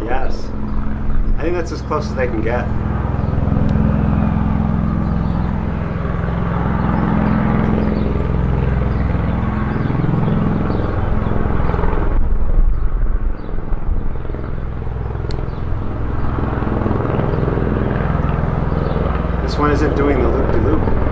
Yes. I think that's as close as they can get. This one isn't doing the loop-de-loop.